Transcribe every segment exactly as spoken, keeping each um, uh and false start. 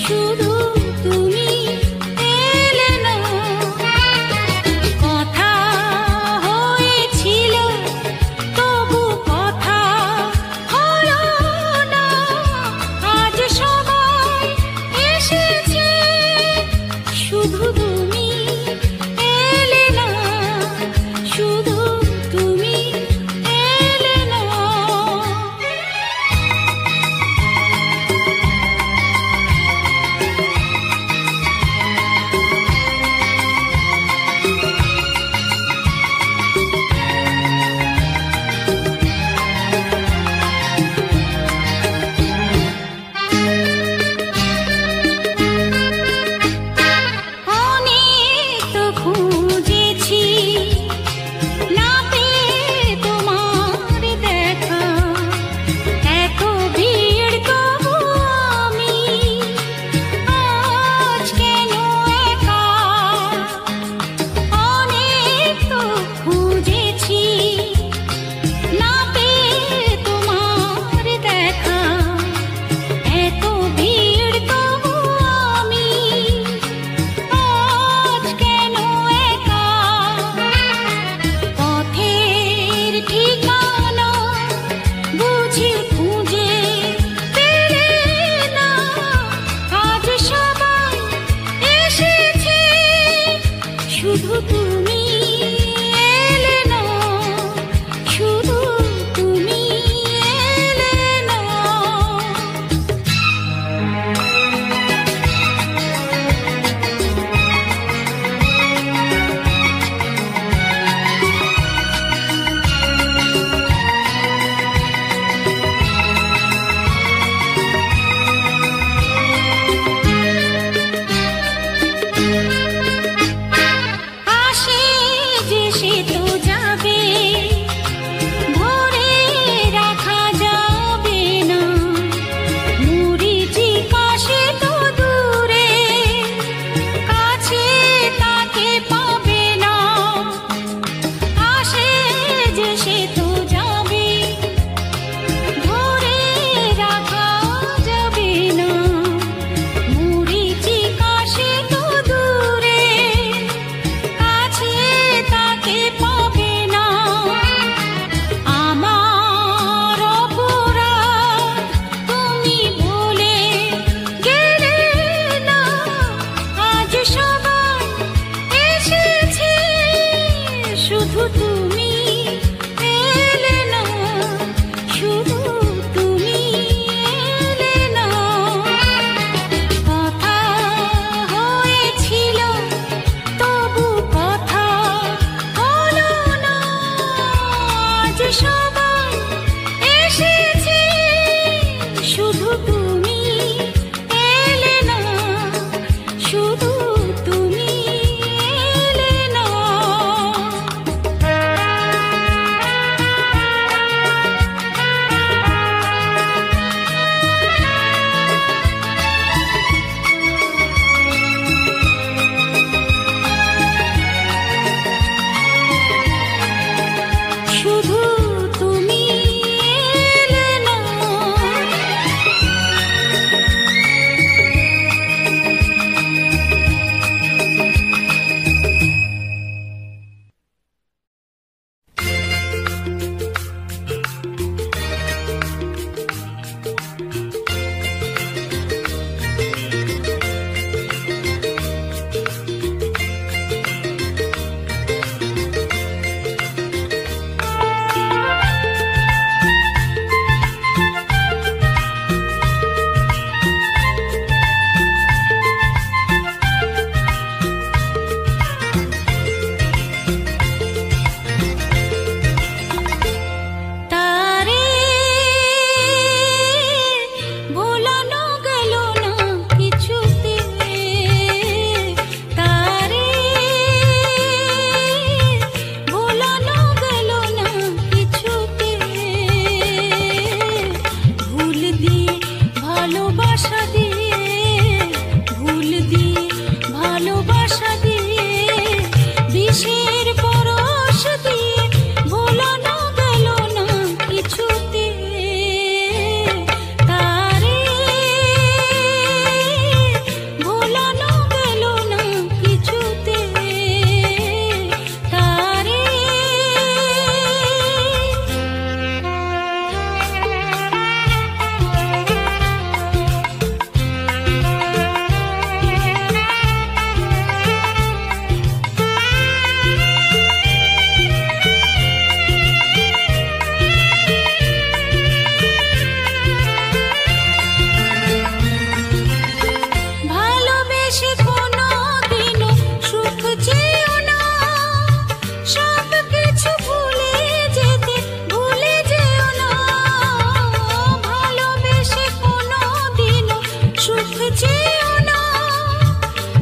শুধু তুমি এলে না। কথা হয়েছিল তবু কথা হলো না। আজ সময় এসেছে শুধু তুমি এলে না, শুধু তুমি এলে না।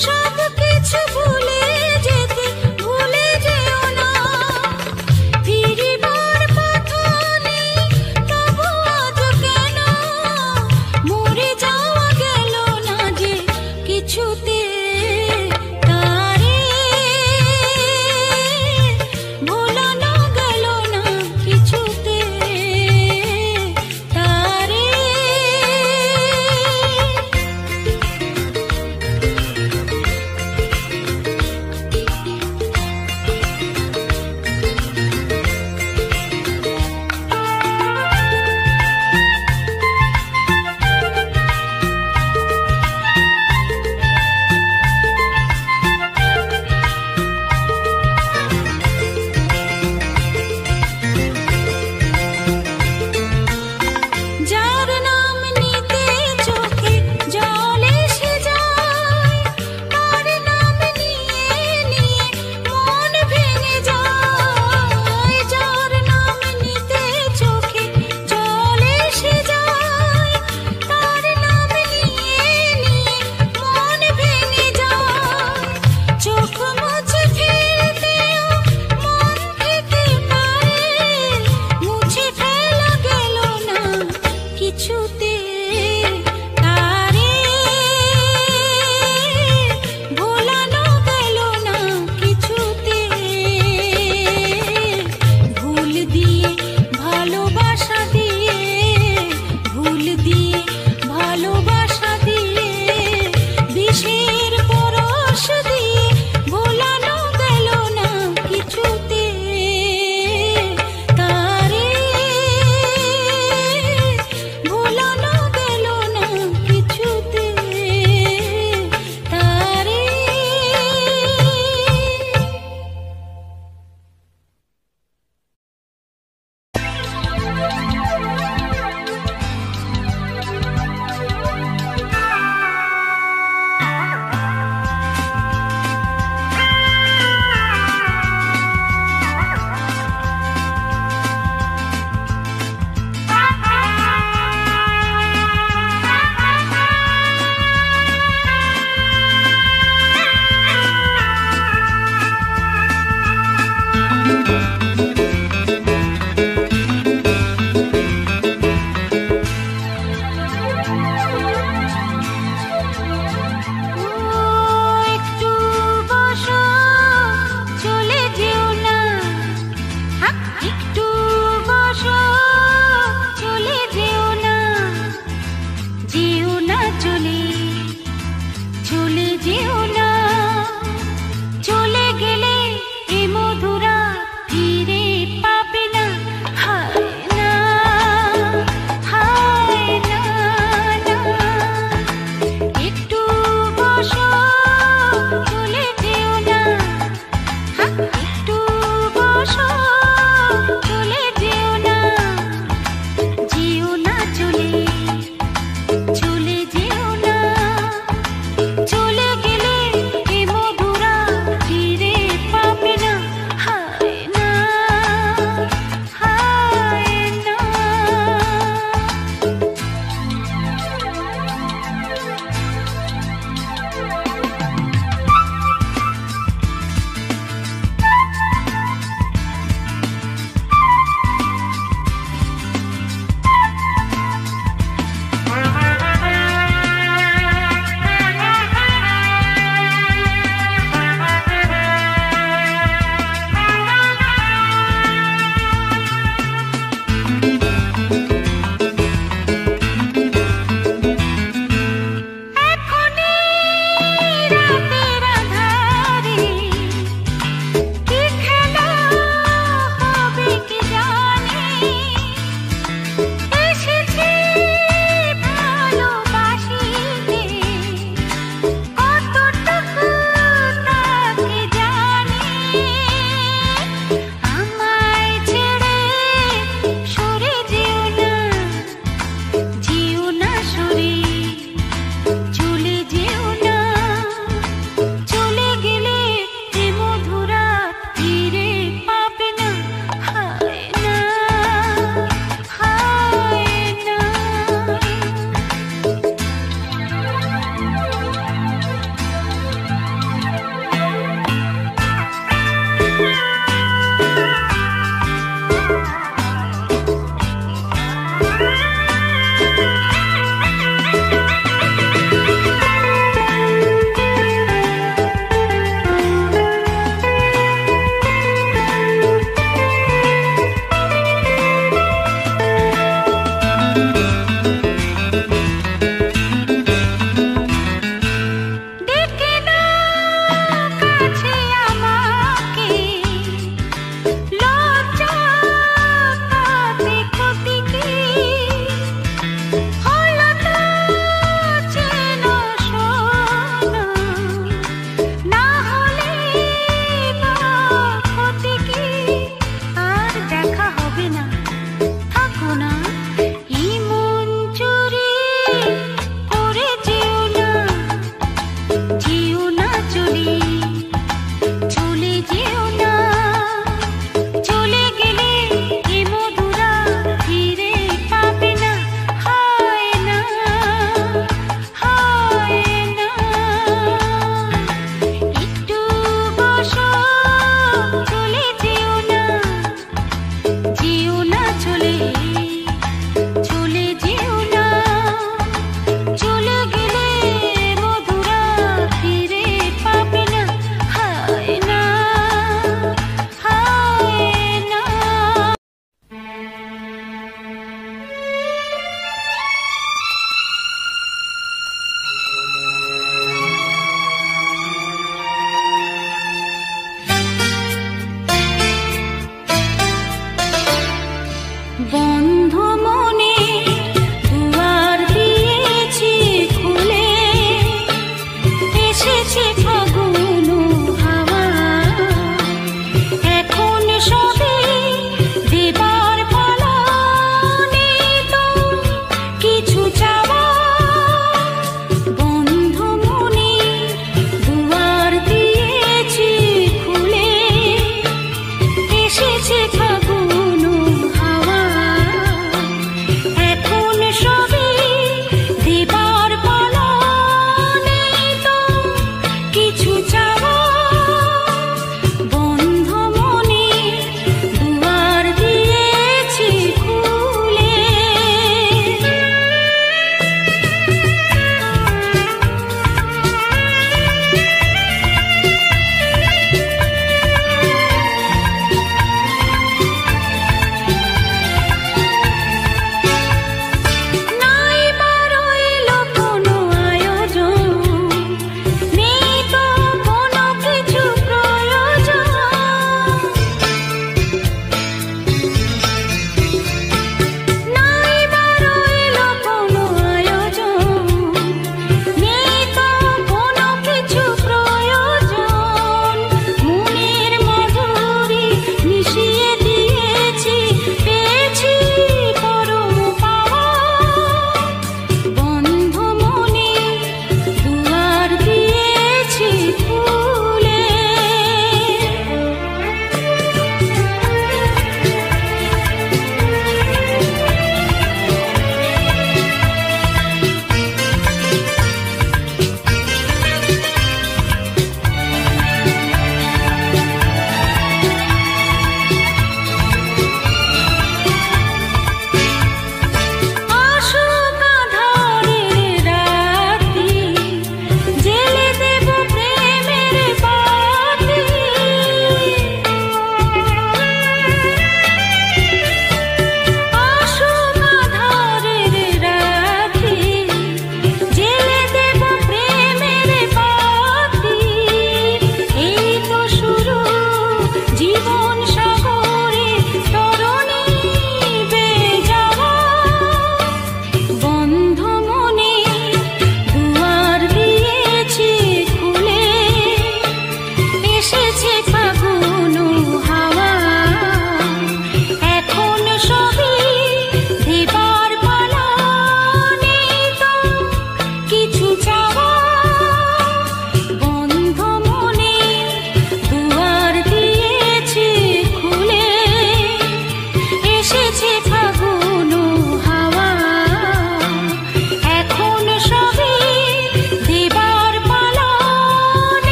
সব কিছু ভুলে যেতে ভুলে যেও না ফিরিবার পথ নেই তবু আজ কেন মরে যাওয়া গেল না যে কিছুতে তারে ভোলানো গেল না কিছুতে তারে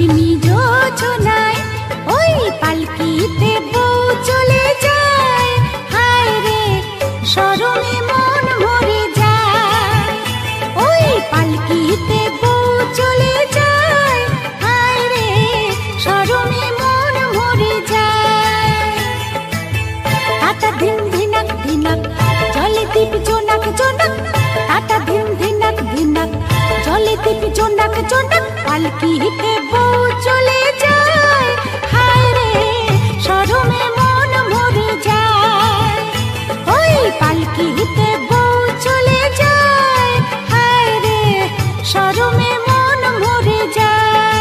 ঝিমি যোজনায় ওই পালকিতে বউ চলে যায়। হায় রে শরমে মন মরে যায়, ওই পালকিতে বউ চলে যায়। হায় রে শরমে মন মরে যায়। টাটা ধিন ধিনাক ধিনাক জলে দীপ জোনাক জোনাক, টাটা ধিন ধিনাক ধিনাক জলে দীপ জোনাক জোনাক, পালকিতে বউ চলে যায়। হায় রে শরমে মন মরে যায়, ওই পালকিতে বউ চলে যায়। হায় রে শরমে মন মরে যায়।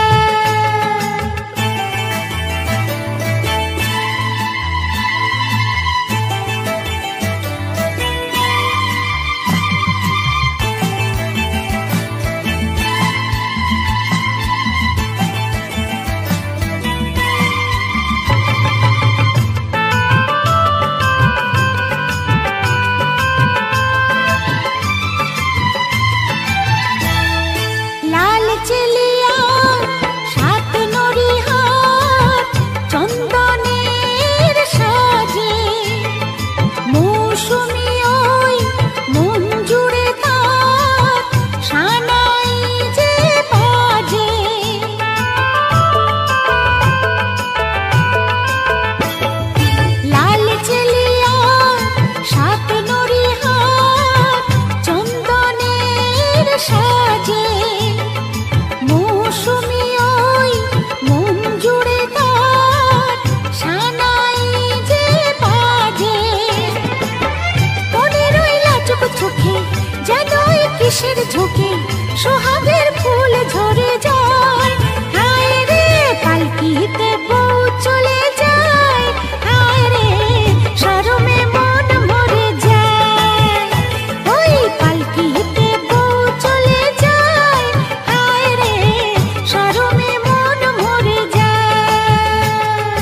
কিসের ঝোঁকে সোহাগের ফুল ঝরে যায়। হায় রে পালকিতে বউ চলে যায়। হায় রে শরমে মন মরে যায়, ওই পালকিতে বউ চলে যায়। হায় রে শরমে মন মরে যায়।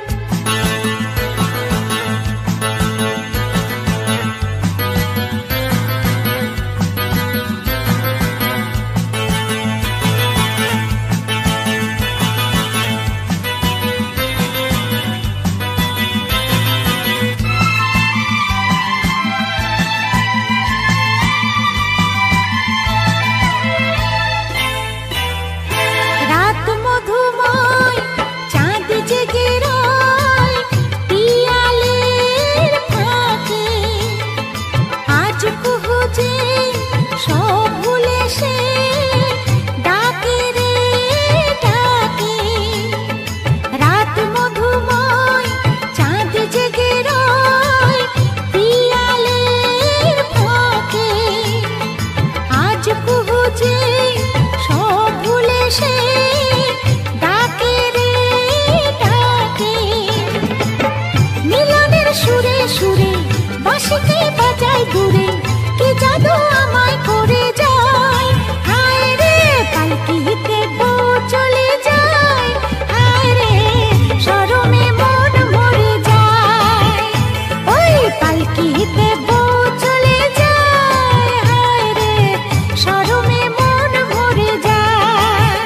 দূরে কে জাদু আমায় করে যায়। হায় রে পালকিতে বউ চলে যায়। হায় রে শরমে মন মরে যায়, ওই পালকিতে বউ চলে যায়। হায় রে শরমে মন মরে যায়।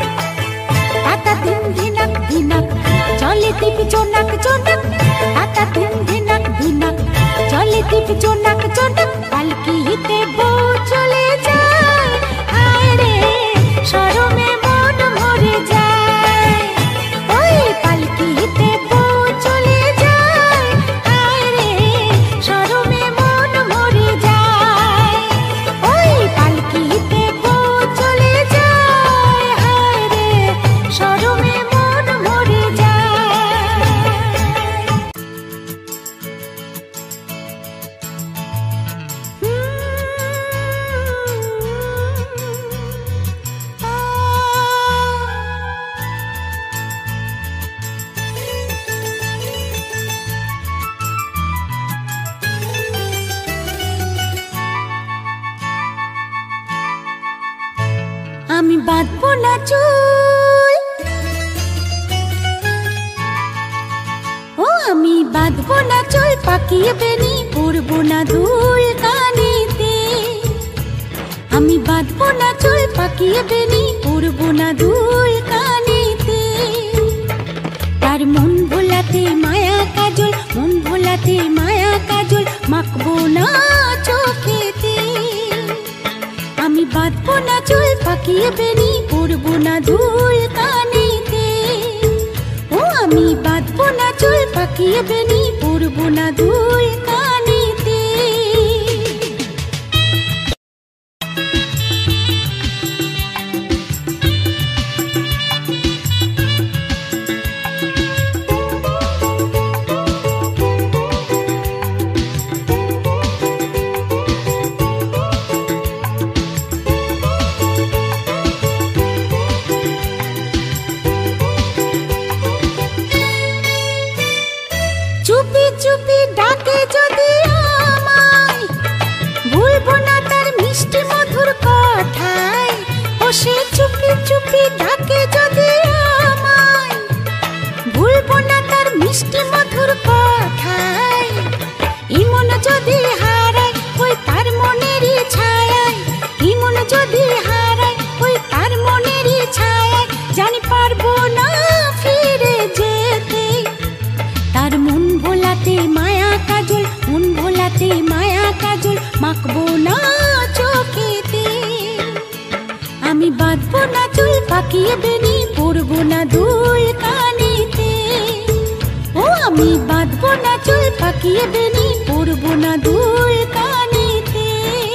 টাটা ধিন ধিনাক ধিনাক জলে দীপ জোনাক জোনাক, টাটা ধিন ধিনাক ধিনাক জলে দীপ জোনাক জোনাক, পালকিতে বউ চলে যায়। হায় রে শরমে মন মরে যায়, ওই পালকিতে বউ চলে যায়। হায় রে শরমে মন মরে যায়, ওই পালকিতে বউ চলে যায়। হায় রে শরমে মন মরে যায়। আমি বাঁধবো না চুল, ও আমি বাঁধবো না চুল, পাকিয়ে বেনি পরবো না দুল কানিতে। আমি বাঁধবো না চুল, পাকিয়ে বেনি পরবো না দুল কানিতে। মন ভোলাতে মায়া কাজল, মন ভোলাতে মায়া কাজল মাখবো না চোখেতে। আমি বাঁধবো না চুল পাকিয়ে বেনি, পরবো না দুল কানেতে। ও আমি বাঁধবো না চুল পাকিয়ে বেনি, পরবো না দুল কানেতে। চুপি চুপি ডাকে যদি আমায়, ভুলবো না তার মিষ্টি মধুর কথায়। ও সে চুপি চুপি ডাকে যদি আমায়, ভুলবো না তার মিষ্টি মধুর কথায়। ইমন যদি হারায় ওই তার মনেরই ছায়ায়, ইমন যদি হারায় ওই তার মনেরই ছায়ায়, জানি পারবো না ফিরে যেতে। তার মন ভোলাতে মায়া কাজল, মন ভোলাতে মায়া কাজল মাখবো না চোখেতে। আমি বাঁধবো না চুল পাকিয়ে বেনি, পরবো না দুল কানেতে। ও আমি বাঁধবো না চুল পাকিয়ে বেনি, পরবো না দুল কানেতে।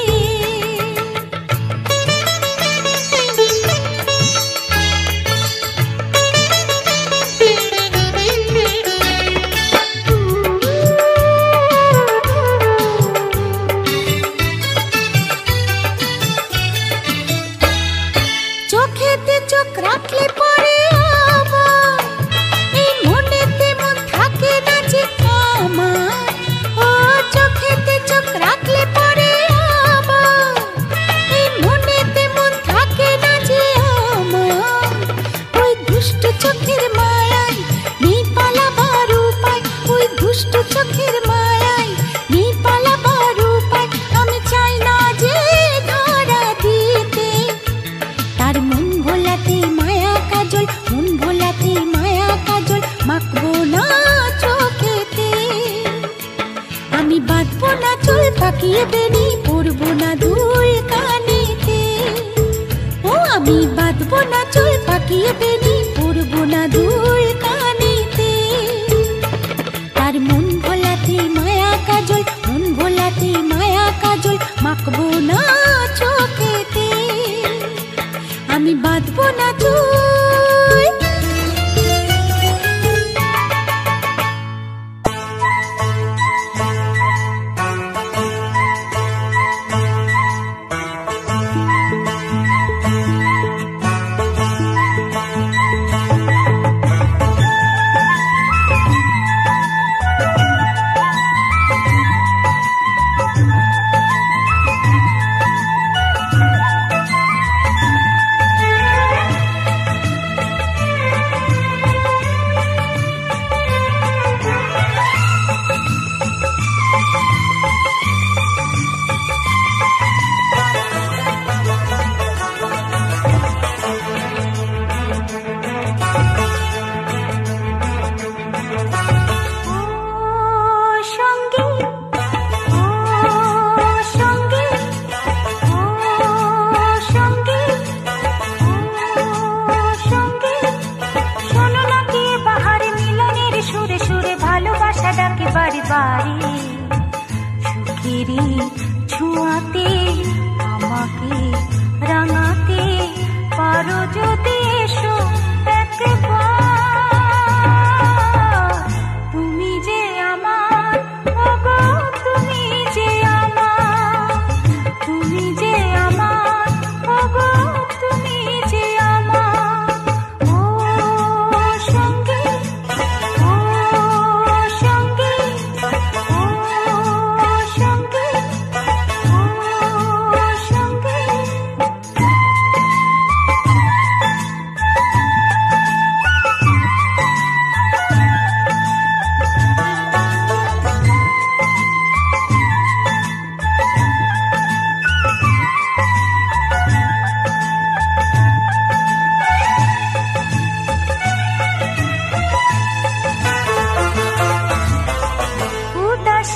চোখেতে চোখ রাখলে পরে আবার এই মনেতে মন থাকে না যে আমার। ও চোখেতে চোখ রাখলে পরে আবার এই মনেতে মন থাকে না যে আমার। ওই দুষ্ট চোখের মায়ায় নেই পালাবার উপায়, ওই দুষ্ট চোখের মায়ায় নেই পালাবার উপায়। আমি চাই না যে ধরা দিতে। তার মন ভোলাতে মায়া কাজল, মন ভোলাতে মায়া কাজল মাখবো না চোখেতে। আমি বাঁধবো না চুল পাকিয়ে বেনি, পরবো না দুল কানেতে। ও আমি বাঁধবো না চুল পাকিয়ে বেনি, পরবো না দুল কানেতে। তার মন ভোলাতে মায়া কাজল, মন ভোলাতে মায়া কাজল মাখবো না চোখেতে। আমি বাঁধবো না চুল।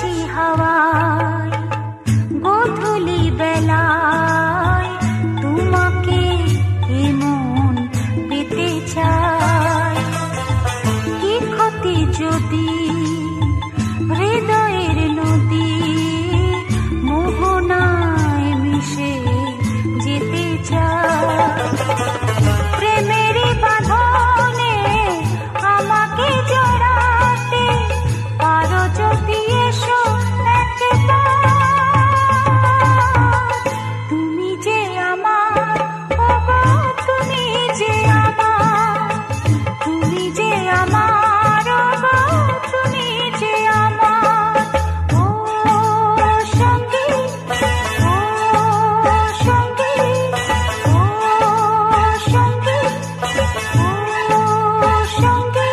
বাতাসি হাওয়ায় গোধূলি বেলায় তোমাকে এমন পেতে চায়। কি ক্ষতি যদি হৃদয়ের নদী মোহনায় মিশে যেতে চায়। প্রেমেরই বাঁধনে আমাকে জড়াতে পারো যদি এসো একবার। তুমি যে আমার, ওগো তুমি যে আমার, তুমি যে আমার, ওগো তুমি যে আমার। ও সঙ্গী, ও সঙ্গী, ও সঙ্গী, ও সঙ্গী।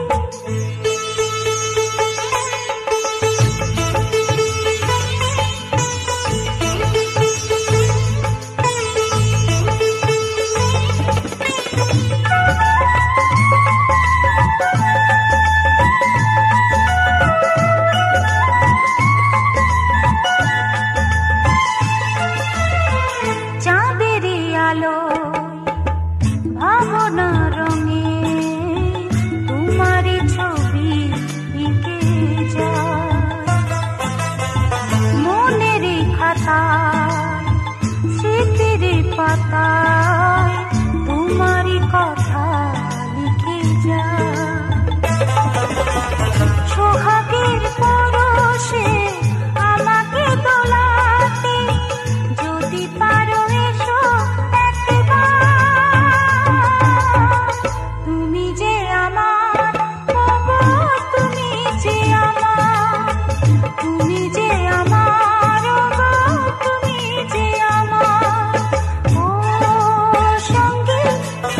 চাঁদেরই আলোয় ভাবনা রঙে তোমারই ছবি এঁকে যায়। মনেরই খাতায় স্মৃতির পাতায় তোমারই কথা লিখে যায়। সোহাগের পরশে আমাকে দোলাতে যদি পারো এসো একবার। তুমি যে আমার, ওগো তুমি যে আমার, তুমি যে আমার, ওগো তুমি যে আমার। ও সঙ্গী,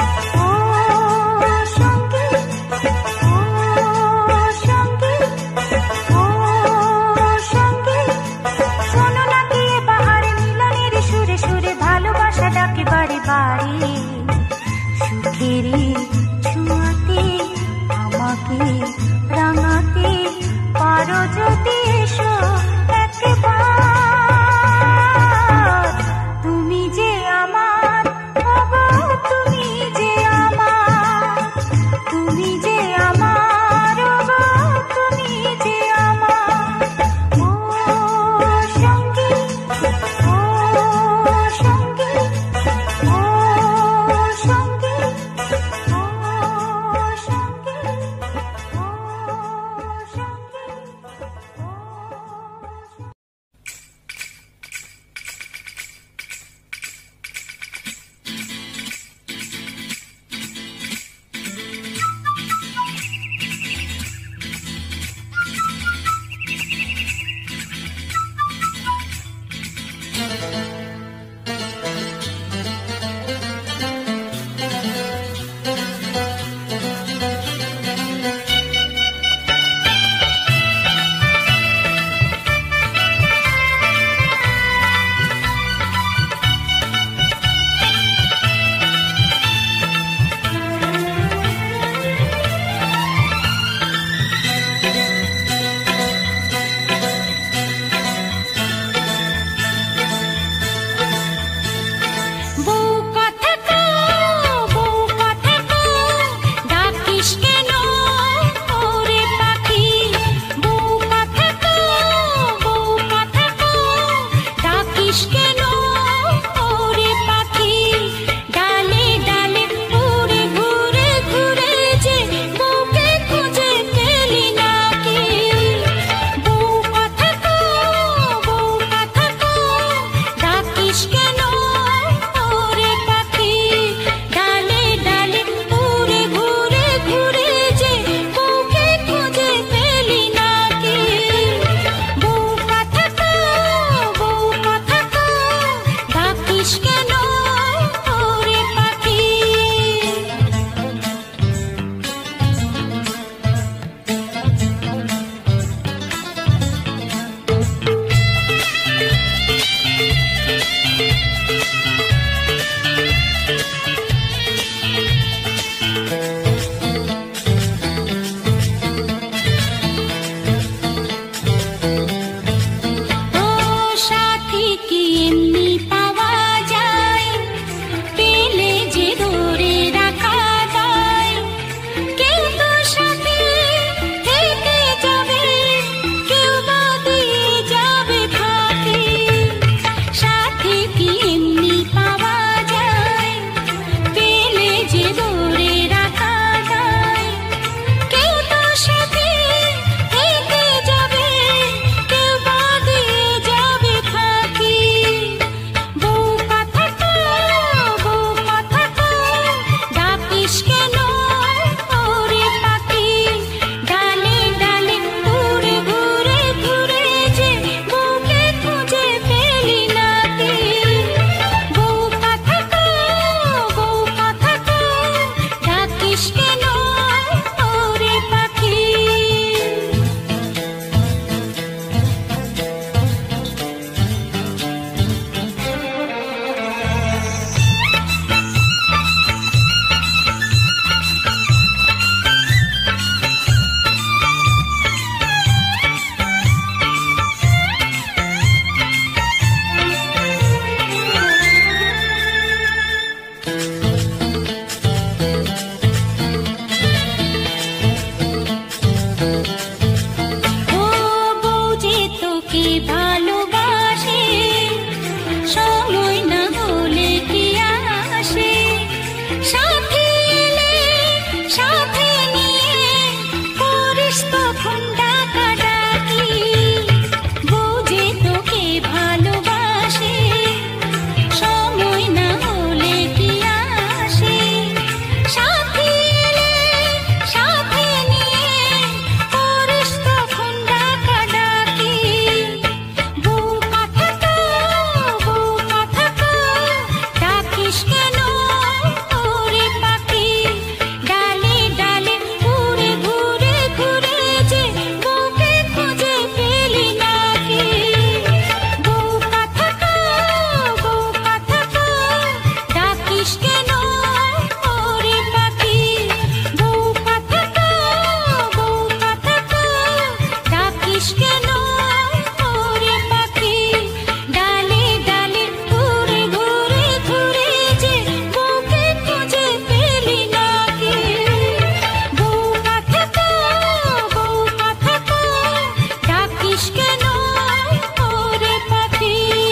ভালোবাসে সময় না হলে কি আসে সাথে এলে সাথে নিয়ে করিস তখন ডাকাডাকি বুঝে তোকে ভালোবাসে সময় না হলে কি আসে সাথে এলে সাথে নিয়ে করিস তখন ডাকাডাকি বউ কথা তো বউ কথা তো ডাকিস কেন ওরে পাখি ডালে ডালে ঘুরে ঘুরে ঘুরে যে বউকে খুঁজে পেলি নাকি বউ কথা তো বউ কথা তো ডাকিস কেন ওরে পাখি বউ কথা তো বউ কথা তো ডাকিস কেন ওরে পাখি ডালে ডালে ঘুরে ঘুরে ঘুরে যে বউকে খুঁজে পেলি নাকি বউ কথা তো বউ কথা তো ডাকিস কেন ওরে পাখি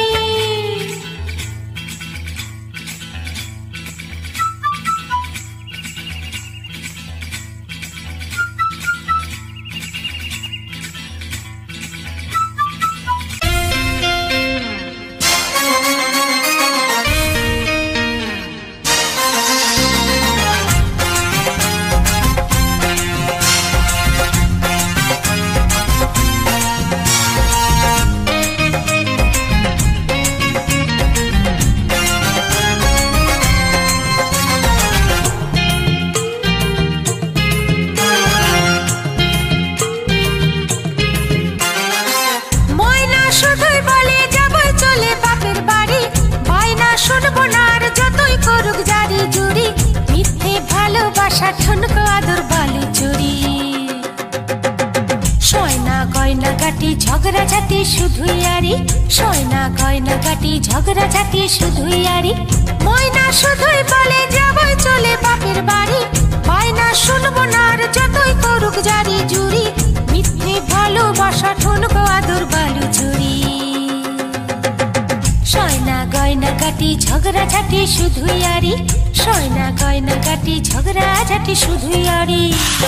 ময়না শুধুই বলে যাবই চলে বাপের বাড়ি বায়না শুনবো না আর যতই করুক জারি জুরি মিথ্যে ভালোবাসা ঠুনকো আদর বালি চুরি সয়না গয়না গাটি ঝগড়া ঝাঁটি শুধুই আরি সয়না গয়না গাটি ঝগড়া ঝাঁটি শুধুই আরি ময়না শুধুই বলে যাবই চলে বাপের বাড়ি বায়না শুনবো না আর যতই করুক জারি জুরি মিথ্যে ভালোবাসা ঠুনকো আদর বালু চুরি সয়না গয়না গাটি ঝগড়া ঝাঁটি শুধুই আরি সয়না গয়না গাটি ঝগড়া ঝাঁটি শুধুই আরি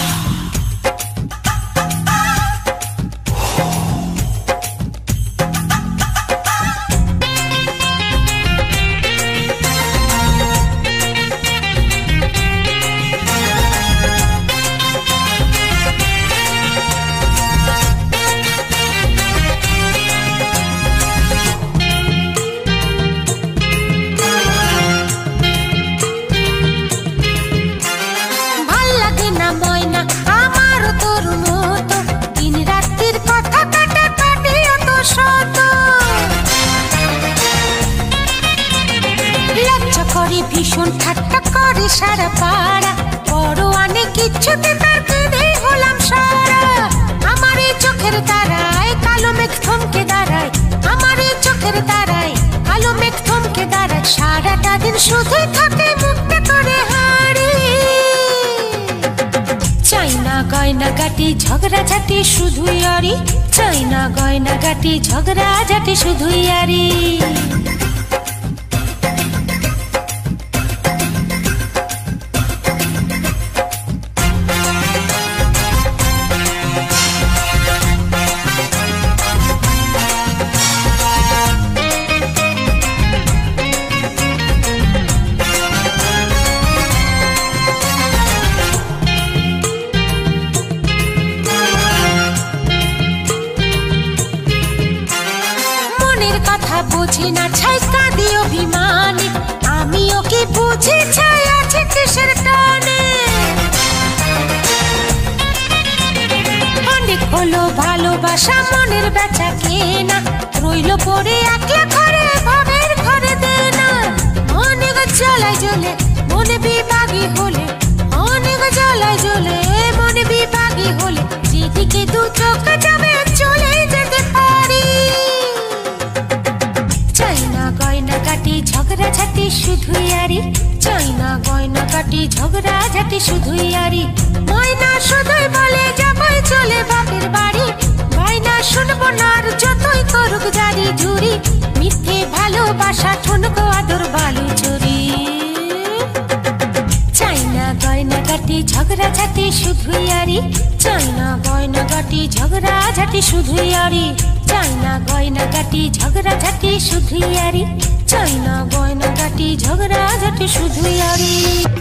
ভাল লাগে না ময়না আমারও তোর মতো দিন রাত্রির কথা কাটা কাটি অত শত লজ্জা করি ভীষণ ঠাট্টা করে সারা পাড়া বড় আনে কিচ্ছুতে তার কেঁদে হলাম সারা আমার এই চোখের তারায় কালো মেঘ থমকে দাঁড়ায় আমার এই চোখের তারায় কালো মেঘ থমকে দাঁড়ায় সারাটা দিন শুধুই থাকে মুখটা করে হাড়ি চাইনা গয়না গাটি ঝগড়া ঝাঁটি শুধুই আরি চাইনা গয়না গাটি ঝগড়া ঝাঁটি শুধুই আরি মনের কথা বুঝি না ছাই কাঁদি অভিমানে আমিও কি বুঝি ছাই আছে কিসের টানে অনেক হলো ভালোবাসা মনের বেচা কেনা রইল পড়ে একলা ঘরে ভাবের ঘরে দেনা অনেক জ্বালায় জ্বলে মনে বিভাগী হলে অনেক জ্বালায় জ্বলে মনে বিভাগী হলে যেদিকে দু চোখ যাবে চলে যেতে পারি চাইনা গয়না কাটি ঝগড়া ঝাঁটি শুধুই আরি চাইনা গয়না কাটি ঝগড়া ঝাঁটি শুধুই আরি ময়না শুধুই বলে যাবই চলে বাপের বাড়ি ভাই না শুনবো না আর যতই করুক জারি জুরি, মিথ্যে ভালোবাসা ঠুনকো আদর বালু চুরি। চাই না গয়না গাটি ঝগড়া ঝাঁটি শুধুই আরি, চাই না গয়না গাটি ঝগড়া ঝাঁটি শুধুই আরি, চাই না গয়না গাটি ঝগড়া ঝাঁটি শুধুই আরি, চাই না গয়না গাটি ঝগড়া ঝাঁটি শুধুই আরি।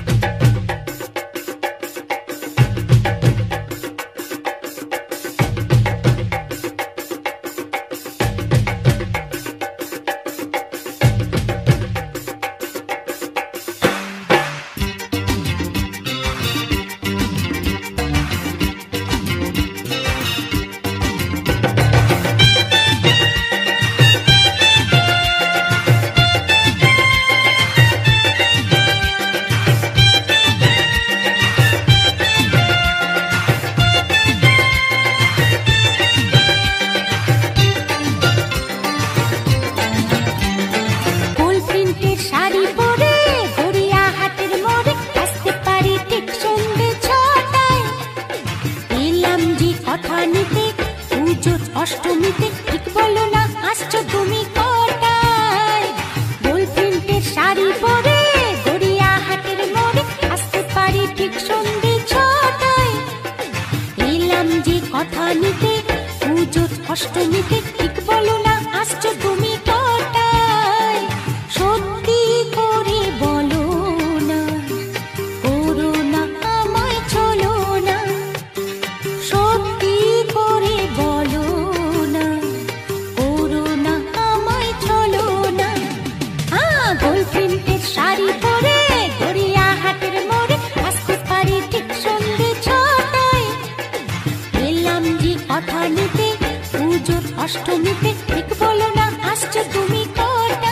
অষ্টমীতে ঠিক বলো না আসছো তুমি কটায়, গোল প্রিন্টের শাড়ি পরে গড়িয়া হাটের মোড়ে আসতে পারি ঠিক সন্ধে ছটায়। এলাম যে কথা নিতে পুজো অষ্টমীতে ঠিক বলো না আসছো তুমি কটায়, সত্যি করে বলো না করো না আমায় চলো না, সত্যি করে বলো শাড়ি পরে গড়িয়া হাটের মোড়ে আসতে পারি ঠিক সন্ধে ছটায়। এলাম যে কথা নিতে পুজোর অষ্টমীতে ঠিক বলো না আসছো তুমি কটায়।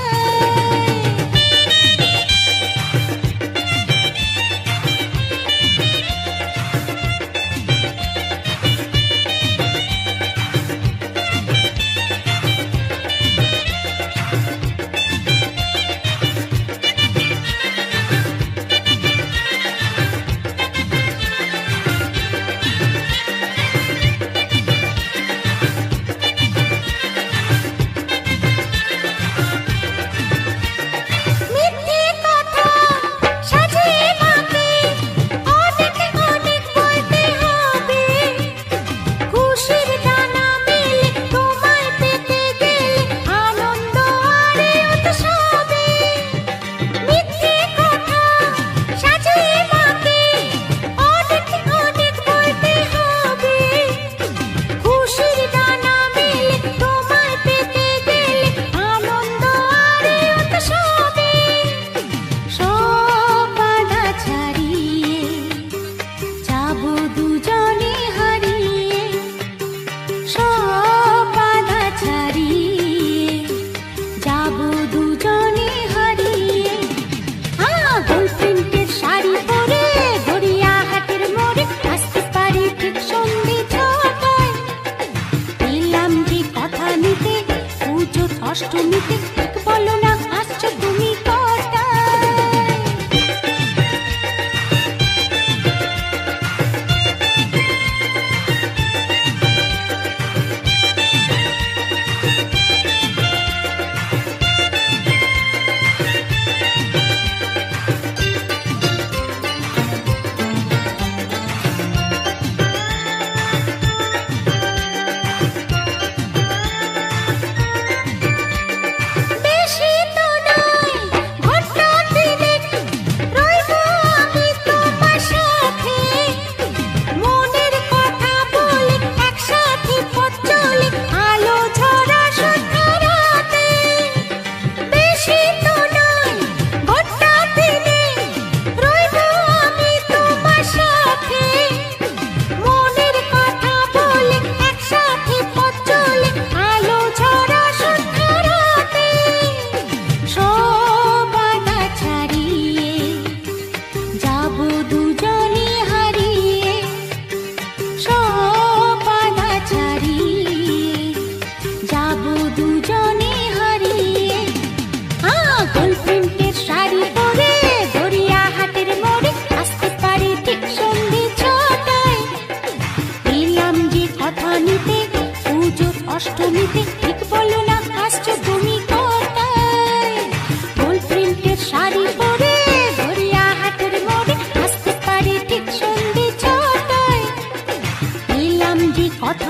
অষ্টমীতে ঠিক বলো না আসছো তুমি কটায়।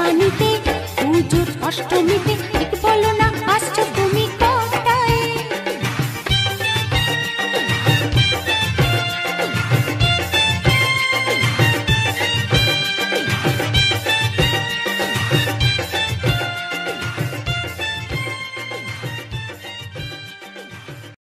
পানিতে পুজোর অষ্টমীতে ঠিক বলো না আসছো